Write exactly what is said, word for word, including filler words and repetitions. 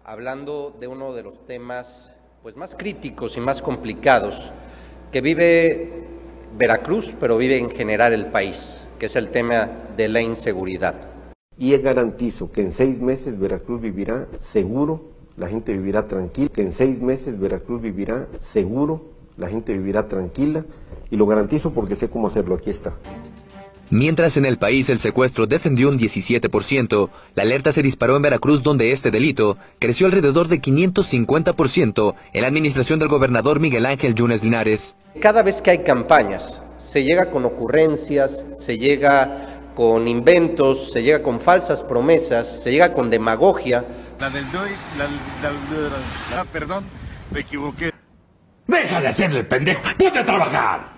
hablando de uno de los temas pues, más críticos y más complicados que vive Veracruz, pero vive en general el país, que es el tema de la inseguridad. Y garantizo que en seis meses Veracruz vivirá seguro, la gente vivirá tranquila, que en seis meses Veracruz vivirá seguro, la gente vivirá tranquila, y lo garantizo porque sé cómo hacerlo, aquí está. Mientras en el país el secuestro descendió un diecisiete por ciento, la alerta se disparó en Veracruz, donde este delito creció alrededor de quinientos cincuenta por ciento en la administración del gobernador Miguel Ángel Yunes Linares. Cada vez que hay campañas, se llega con ocurrencias, se llega con inventos, se llega con falsas promesas, se llega con demagogia. La del doy, la, la, la, la, la, perdón, me equivoqué. ¡Deja de hacerle el pendejo! ¡Ponte a trabajar!